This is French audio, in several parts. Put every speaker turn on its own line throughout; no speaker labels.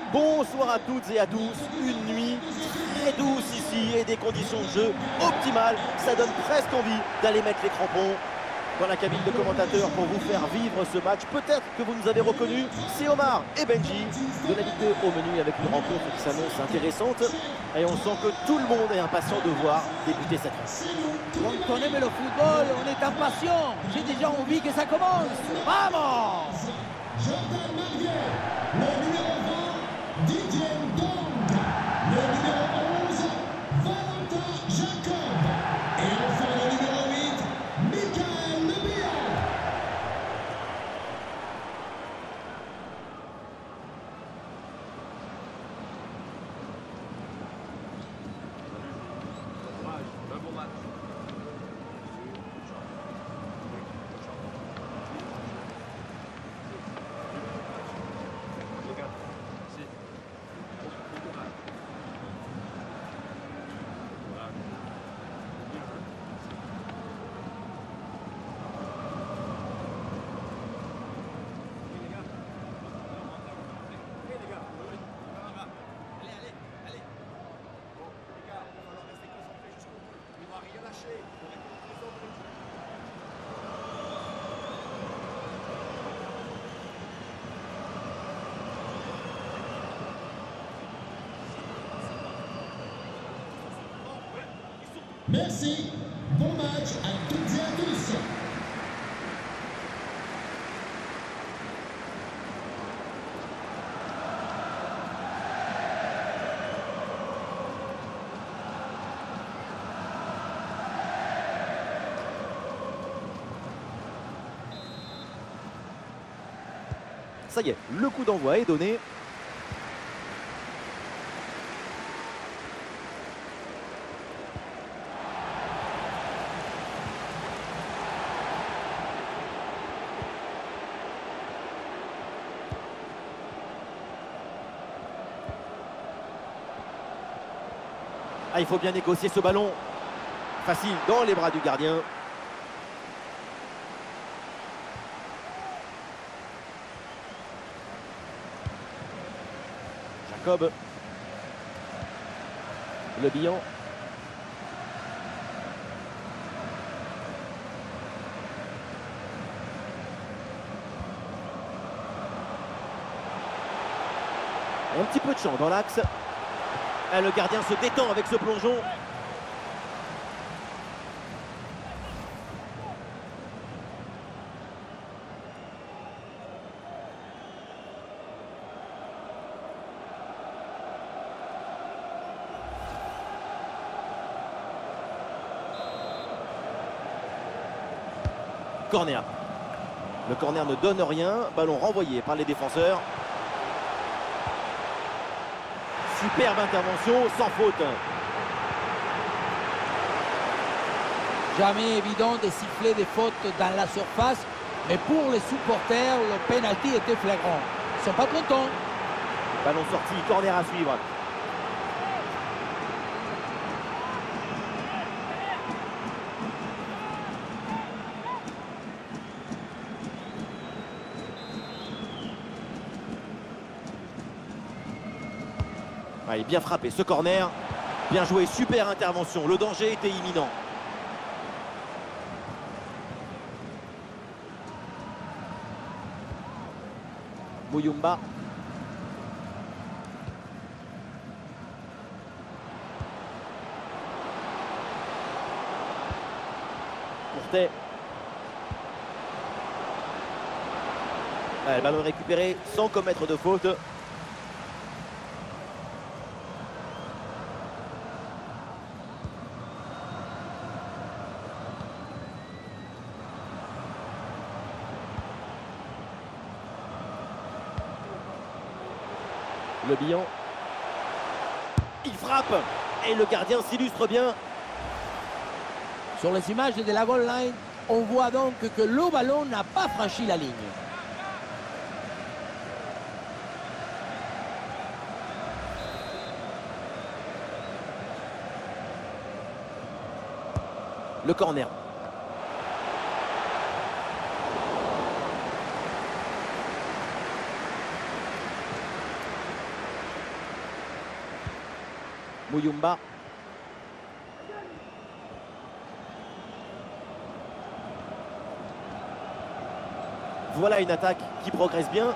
Bonsoir à toutes et à tous, une nuit très douce ici et des conditions de jeu optimales. Ça donne presque envie d'aller mettre les crampons dans la cabine de commentateurs pour vous faire vivre ce match. Peut-être que vous nous avez reconnus, c'est Omar et Benji de la Ligue 2 au menu avec une rencontre qui s'annonce intéressante. Et on sent que tout le monde est impatient de voir débuter cette race.
Quand on aime le football, on est impatient. J'ai déjà envie que ça commence. Vamos!
Jordan Marguer, le numéro 20, Didier Ndong, le numéro 11, Valentin Jacob, et enfin le numéro 8, Michael Lebia. Merci, bon match à toutes et à tous.
Ça y est, le coup d'envoi est donné. Ah, il faut bien négocier ce ballon. Facile dans les bras du gardien. Jacob. Le Bihan. Un petit peu de champ dans l'axe. Ah, le gardien se détend avec ce plongeon. Corner. Le corner ne donne rien. Ballon renvoyé par les défenseurs. Superbe intervention, sans faute.
Jamais évident de siffler des fautes dans la surface, mais pour les supporters, le penalty était flagrant. Ils ne sont pas contents.
Ballon sorti, corner à suivre. Ah, il est bien frappé ce corner. Bien joué, super intervention. Le danger était imminent. Muyumba. Courtet. Ah, le ballon récupéré sans commettre de faute. Le Bihan. Il frappe. Et le gardien s'illustre bien.
Sur les images de la goal line, on voit donc que le ballon n'a pas franchi la ligne.
Le corner. Muyumba. Voilà une attaque qui progresse bien.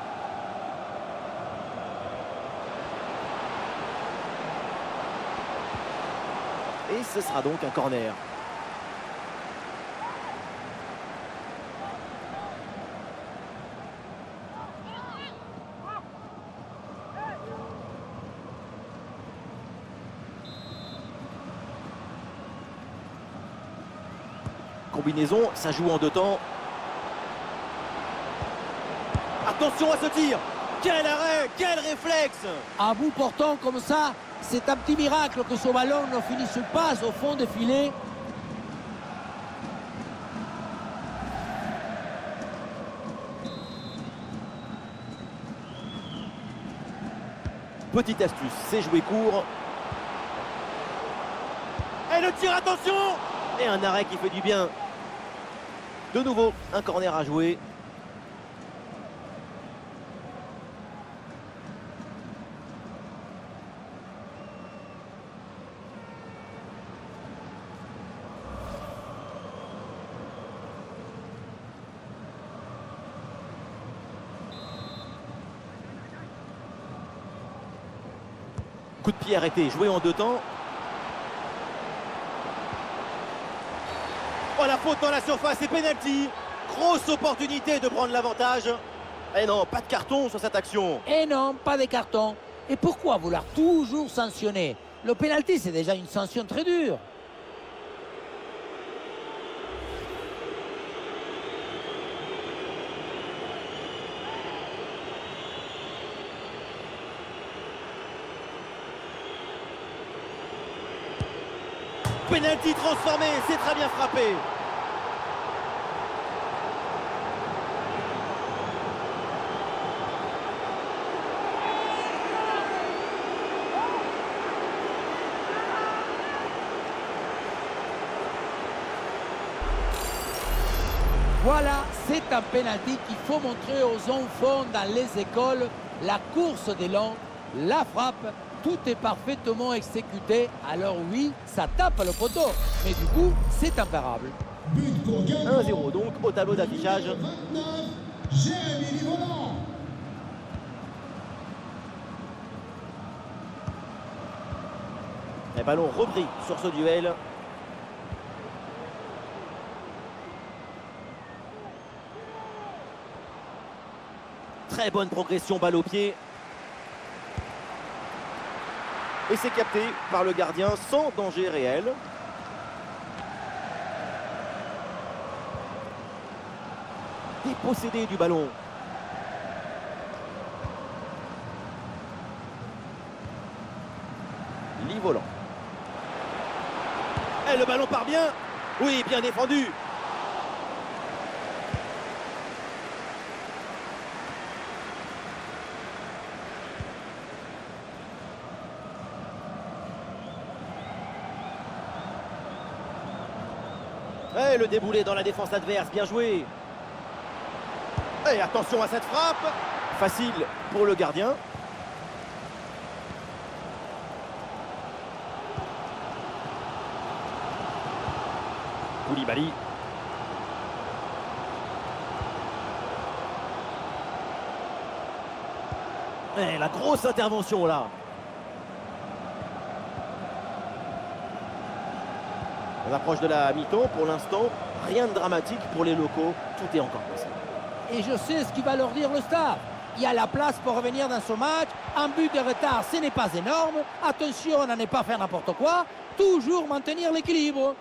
Et ce sera donc un corner. Combinaison, ça joue en deux temps. Attention à ce tir! Quel arrêt! Quel réflexe!
À bout portant comme ça, c'est un petit miracle que ce ballon ne finisse pas au fond des filets.
Petite astuce, c'est jouer court. Et le tir, attention! Et un arrêt qui fait du bien. De nouveau, un corner à jouer. Coup de pied arrêté, joué en deux temps. Oh, la faute dans la surface et pénalty. Grosse opportunité de prendre l'avantage. Et non, pas de carton sur cette action.
Et non, pas de carton. Et pourquoi vouloir toujours sanctionner? Le pénalty, c'est déjà une sanction très dure.
Penalty transformé, c'est très bien frappé.
Voilà, c'est un penalty qu'il faut montrer aux enfants dans les écoles. La course des longs, la frappe, tout est parfaitement exécuté. Alors oui, ça tape le poteau, mais du coup, c'est imparable.
But pour Guingamp.
1-0 donc au tableau d'affichage.
29, Jérémy Livolan.
Un ballon repris sur ce duel. Très bonne progression, balle au pied. Et c'est capté par le gardien sans danger réel. Dépossédé du ballon. Livolan. Et le ballon part bien. Oui, bien défendu. Et le déboulé dans la défense adverse, bien joué. Et attention à cette frappe. Facile pour le gardien. Koulibaly. Et la grosse intervention là. On approche de la mi-temps. Pour l'instant, rien de dramatique pour les locaux. Tout est encore possible.
Et je sais ce qui va leur dire le staff. Il y a la place pour revenir dans ce match. Un but de retard, ce n'est pas énorme. Attention à ne pas faire n'importe quoi. Toujours maintenir l'équilibre.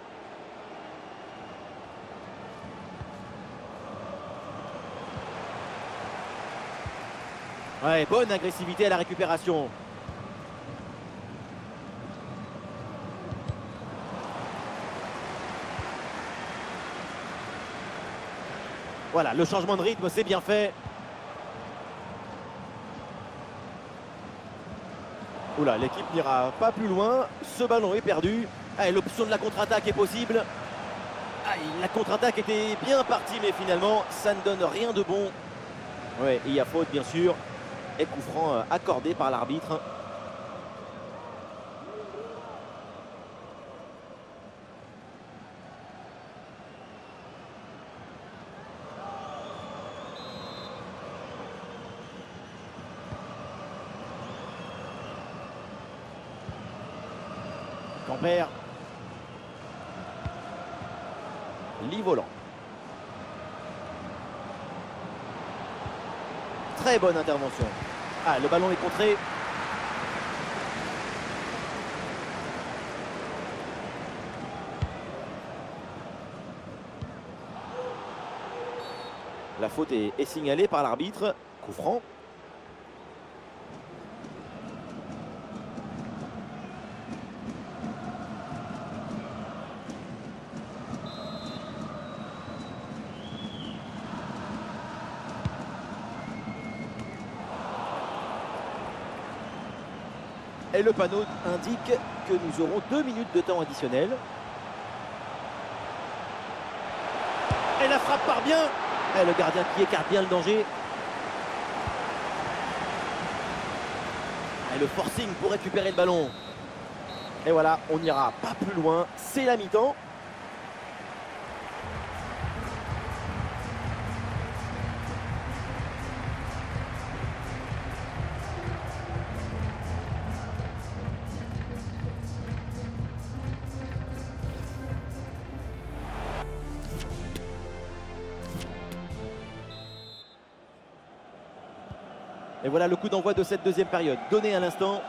Ouais, bonne agressivité à la récupération. Voilà, le changement de rythme, c'est bien fait. Oula, l'équipe n'ira pas plus loin. Ce ballon est perdu. Allez, l'option de la contre-attaque est possible. Aïe, la contre-attaque était bien partie, mais finalement, ça ne donne rien de bon. Ouais, il y a faute, bien sûr. Et coup franc accordé par l'arbitre. Camper. Livolan. Très bonne intervention. Ah, le ballon est contré. La faute est signalée par l'arbitre. Coup franc. Et le panneau indique que nous aurons 2 minutes de temps additionnel. Et la frappe part bien. Et le gardien qui écarte bien le danger. Et le forcing pour récupérer le ballon. Et voilà, on n'ira pas plus loin. C'est la mi-temps. Et voilà le coup d'envoi de cette deuxième période, donné à l'instant.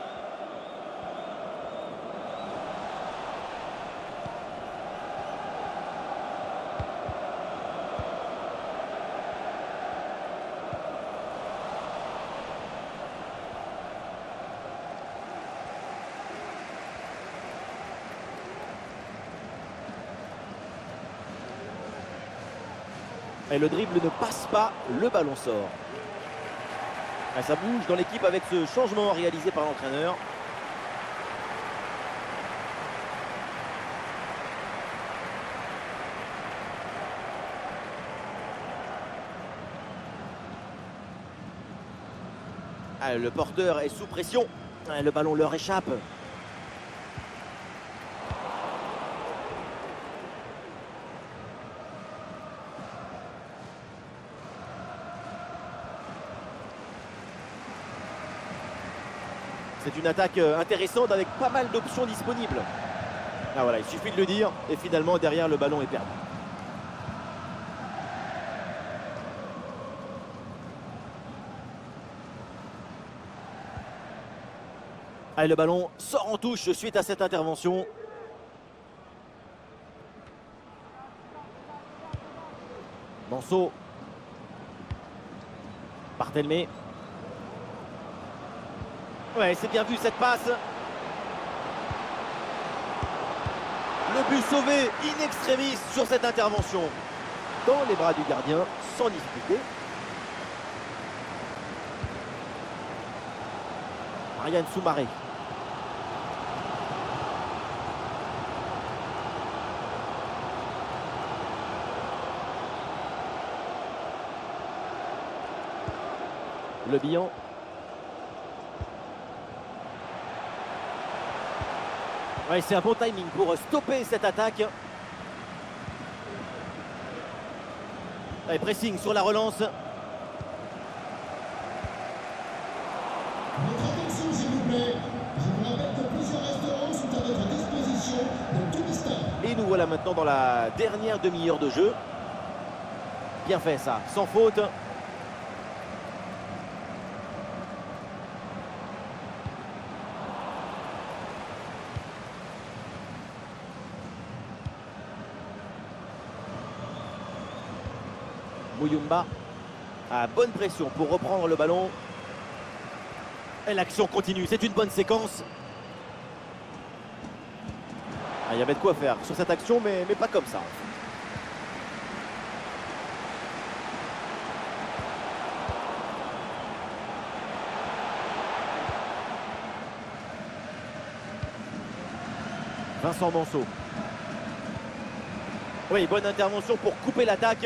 Et le dribble ne passe pas, le ballon sort. Et ça bouge dans l'équipe avec ce changement réalisé par l'entraîneur. Ah, le porteur est sous pression. Ah, le ballon leur échappe. C'est une attaque intéressante avec pas mal d'options disponibles. Ah voilà, il suffit de le dire. Et finalement, derrière, le ballon est perdu. Allez, le ballon sort en touche suite à cette intervention. Manso. Barthelmé. Ouais, c'est bien vu cette passe. Le but sauvé in extremis sur cette intervention. Dans les bras du gardien, sans difficulté. Ariane Soumaré. Le Bihan. Ouais, c'est un bon timing pour stopper cette attaque. Allez, pressing sur la relance.
Votre attention s'il vous plaît. Je vous rappelle que plusieurs restaurants sont à votre disposition dans tout le stade.
Et nous voilà maintenant dans la dernière demi-heure de jeu. Bien fait ça, sans faute. Mouyumba à bonne pression pour reprendre le ballon. Et l'action continue, c'est une bonne séquence. Ah, il y avait de quoi faire sur cette action, mais pas comme ça. Vincent Manso. Oui, bonne intervention pour couper l'attaque.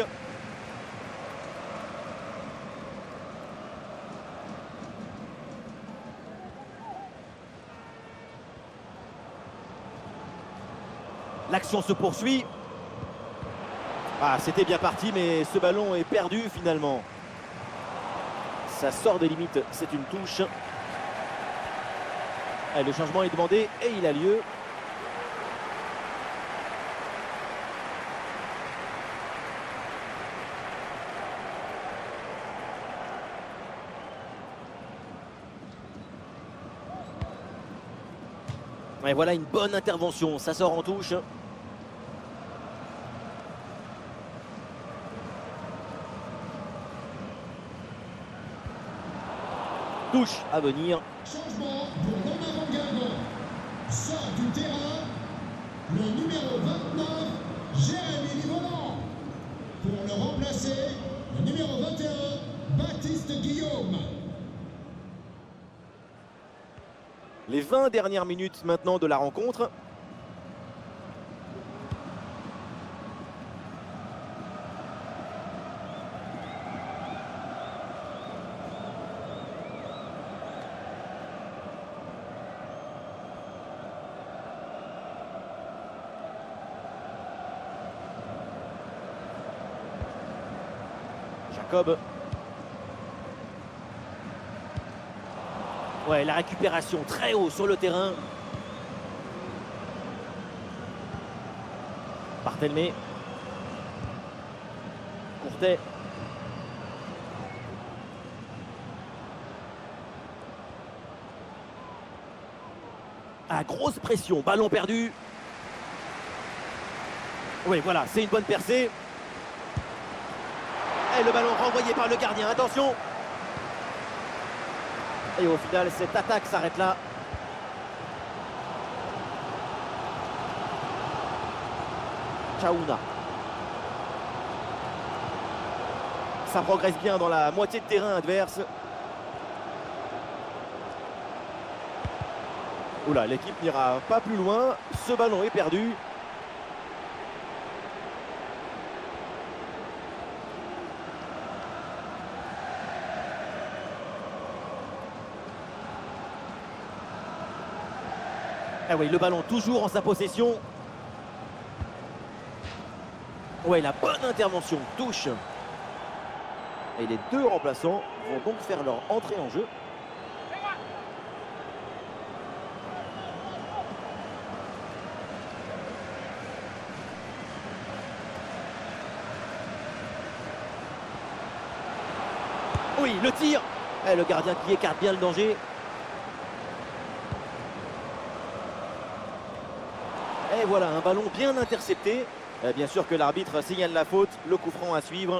L'action se poursuit. Ah, c'était bien parti, mais ce ballon est perdu finalement. Ça sort des limites, c'est une touche. Et le changement est demandé et il a lieu. Et voilà une bonne intervention, ça sort en touche. Touche à venir.
Changement pour l'homme avant-garde. Sort du terrain le numéro 29, Jérémy Livolan. Pour le remplacer, le numéro 21, Baptiste Guillaume.
Les 20 dernières minutes maintenant de la rencontre. Jacob. Ouais, la récupération très haut sur le terrain. Barthelmé. Courtet. Ah, grosse pression, ballon perdu. Oui, voilà, c'est une bonne percée. Et le ballon renvoyé par le gardien, attention. Et au final, cette attaque s'arrête là. Chaouna. Ça progresse bien dans la moitié de terrain adverse. Oula, l'équipe n'ira pas plus loin. Ce ballon est perdu. Ah oui, le ballon toujours en sa possession. Ouais, la bonne intervention, touche. Et les deux remplaçants vont donc faire leur entrée en jeu. Oui, le tir. Et le gardien qui écarte bien le danger. Et voilà, un ballon bien intercepté. Et bien sûr que l'arbitre signale la faute, le coup franc à suivre.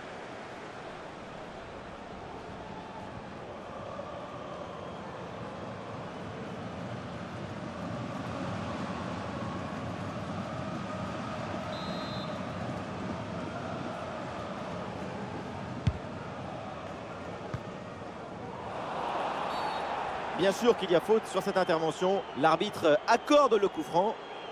Bien sûr qu'il y a faute sur cette intervention. L'arbitre accorde le coup franc.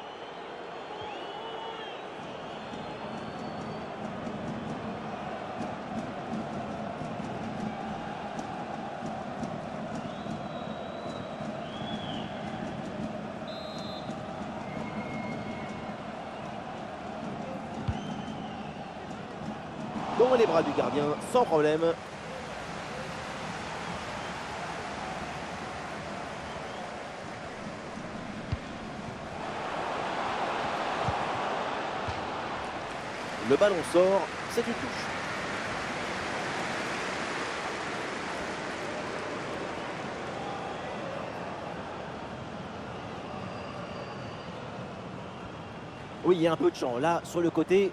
Dans les bras du gardien, sans problème. Le ballon sort, c'est une touche. Oui, il y a un peu de champ là, sur le côté.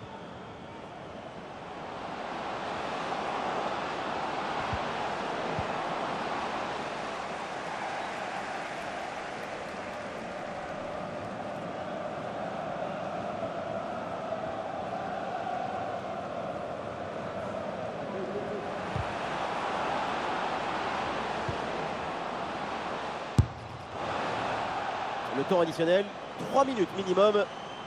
Le temps additionnel, 3 minutes minimum.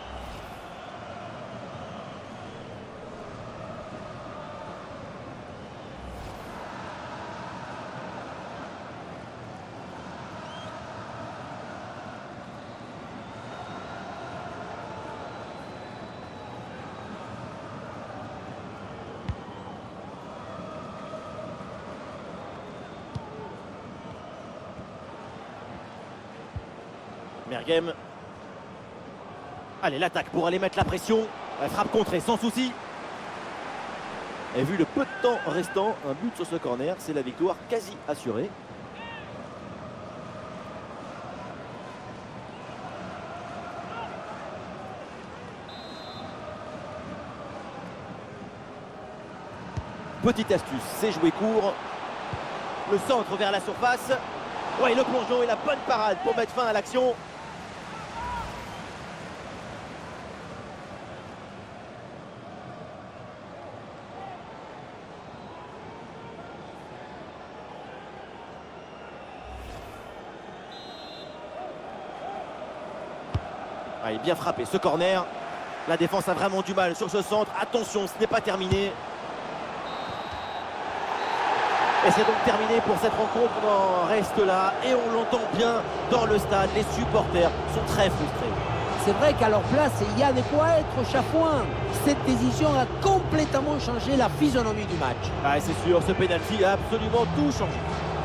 Mergem. Allez, l'attaque pour aller mettre la pression. Elle frappe contrée sans souci. Et vu le peu de temps restant, un but sur ce corner, c'est la victoire quasi assurée. Petite astuce, c'est jouer court. Le centre vers la surface. Ouais, le plongeon et la bonne parade pour mettre fin à l'action. Ah, il est bien frappé ce corner. La défense a vraiment du mal sur ce centre. Attention, ce n'est pas terminé. Et c'est donc terminé pour cette rencontre. On en reste là et on l'entend bien dans le stade. Les supporters sont très frustrés.
C'est vrai qu'à leur place, il y a de quoi être chafouin. Cette décision a complètement changé la physionomie du match.
Ah, c'est sûr, ce pénalty a absolument tout changé.